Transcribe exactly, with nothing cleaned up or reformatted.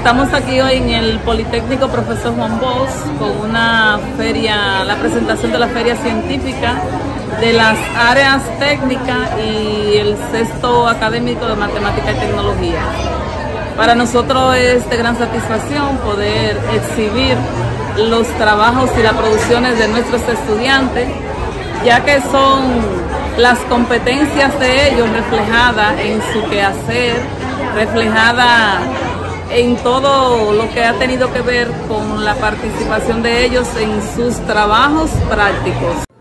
Estamos aquí hoy en el Politécnico Profesor Juan Bosch con una feria, la presentación de la feria científica de las áreas técnicas y el sexto académico de matemática y tecnología. Para nosotros es de gran satisfacción poder exhibir los trabajos y las producciones de nuestros estudiantes, ya que son las competencias de ellos reflejadas en su quehacer, reflejadas en todo lo que ha tenido que ver con la participación de ellos en sus trabajos prácticos.